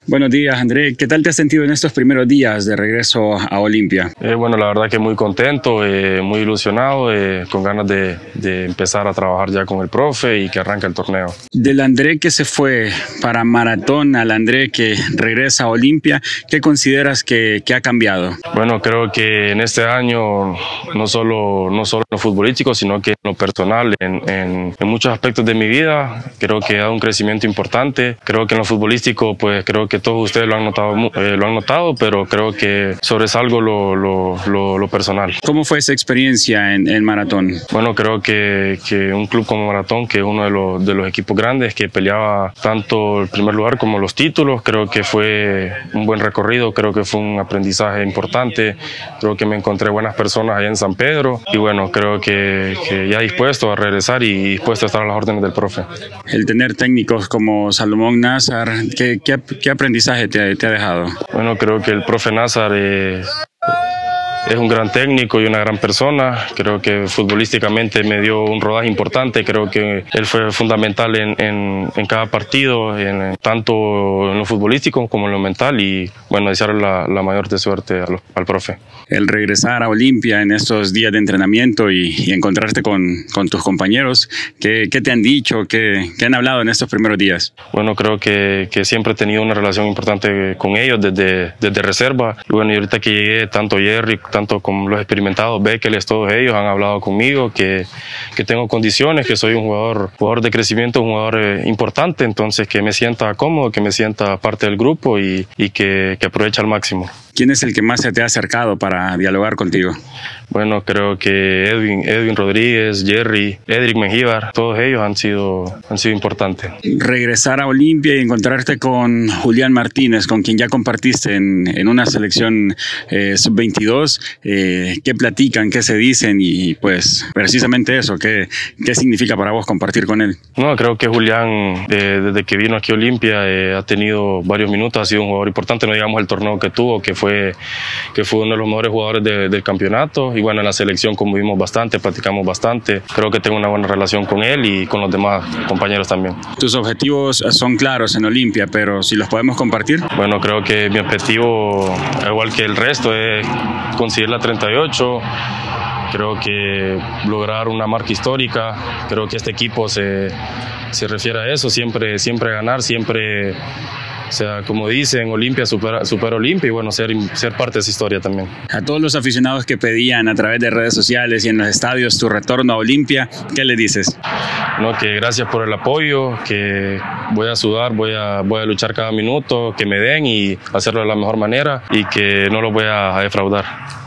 Buenos días, André. ¿Qué tal te has sentido en estos primeros días de regreso a Olimpia? Bueno, la verdad que muy contento, muy ilusionado, con ganas de empezar a trabajar ya con el profe y que arranque el torneo. Del André que se fue para Maratón al André que regresa a Olimpia, ¿qué consideras que ha cambiado? Bueno, creo que en este año, no solo en lo futbolístico, sino que en lo personal, en muchos aspectos de mi vida, creo que ha dado un crecimiento importante. Creo que en lo futbolístico, pues creo que todos ustedes lo han notado, pero creo que sobresalgo lo personal. ¿Cómo fue esa experiencia en Maratón? Bueno, creo que un club como Maratón, que es uno de los equipos grandes que peleaba tanto el primer lugar como los títulos, creo que fue un buen recorrido, creo que fue un aprendizaje importante, creo que me encontré buenas personas allá en San Pedro y bueno, creo que ya dispuesto a regresar y dispuesto a estar a las órdenes del profe. El tener técnicos como Salomón Nazar, ¿qué aprendizaje te ha dejado? Bueno, creo que el profe Nazar es un gran técnico y una gran persona. Creo que futbolísticamente me dio un rodaje importante. Creo que él fue fundamental en cada partido, tanto en lo futbolístico como en lo mental. Y bueno, desearle la mayor de suerte al profe. El regresar a Olimpia en estos días de entrenamiento y encontrarte con tus compañeros, ¿qué te han dicho? ¿Qué han hablado en estos primeros días? Bueno, creo que siempre he tenido una relación importante con ellos desde reserva. Y bueno, y ahorita que llegué, tanto Jerry, tanto como los experimentados, Bekeles, todos ellos han hablado conmigo que tengo condiciones, que soy un jugador de crecimiento, un jugador importante, entonces que me sienta cómodo, que me sienta parte del grupo y que aproveche al máximo. ¿Quién es el que más se te ha acercado para dialogar contigo? Bueno, creo que Edwin Rodríguez, Jerry, Edric Mengíbar, todos ellos han sido importantes. Regresar a Olimpia y encontrarte con Julián Martínez, con quien ya compartiste en una selección sub-22, ¿qué platican, qué se dicen? Y pues precisamente eso, ¿qué significa para vos compartir con él? No, creo que Julián, desde que vino aquí a Olimpia, ha tenido varios minutos, ha sido un jugador importante, no digamos el torneo que tuvo, que fue uno de los mejores jugadores del campeonato. Y bueno, en la selección convivimos bastante, platicamos bastante. Creo que tengo una buena relación con él y con los demás compañeros también. Tus objetivos son claros en Olimpia, pero si los podemos compartir. Bueno, creo que mi objetivo, igual que el resto, es conseguir la 38. Creo que lograr una marca histórica. Creo que este equipo se refiere a eso, siempre ganar, siempre... O sea, como dicen, Olimpia supera Olimpia y bueno, ser parte de esa historia también. A todos los aficionados que pedían a través de redes sociales y en los estadios tu retorno a Olimpia, ¿qué les dices? No, que gracias por el apoyo, que voy a sudar, voy a luchar cada minuto, que me den y hacerlo de la mejor manera y que no los voy a defraudar.